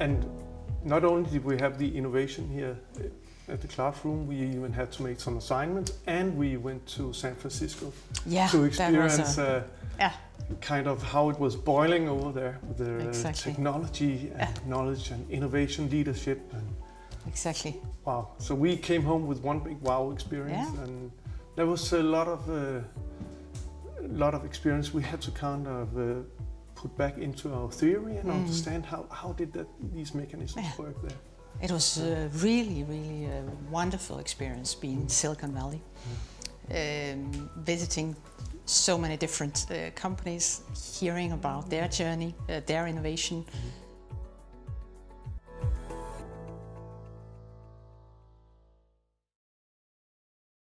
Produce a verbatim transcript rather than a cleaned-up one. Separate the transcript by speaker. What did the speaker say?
Speaker 1: and not only did we have the innovation here at the classroom, we even had to make some assignments, and we went to San Francisco
Speaker 2: yeah,
Speaker 1: to experience
Speaker 2: a,
Speaker 1: uh,
Speaker 2: yeah.
Speaker 1: kind of how it was boiling over there with the
Speaker 2: exactly.
Speaker 1: technology and
Speaker 2: yeah.
Speaker 1: knowledge and innovation leadership. And
Speaker 2: exactly.
Speaker 1: Wow. So we came home with one big wow experience,
Speaker 2: yeah.
Speaker 1: and there was a lot of uh, a lot of experience we had to kind of uh, put back into our theory and mm. understand how, how did that, these mechanisms yeah. work there.
Speaker 2: It was uh, really, really a wonderful experience being in Silicon Valley, mm. um, visiting so many different uh, companies, hearing about their journey, uh, their innovation, mm.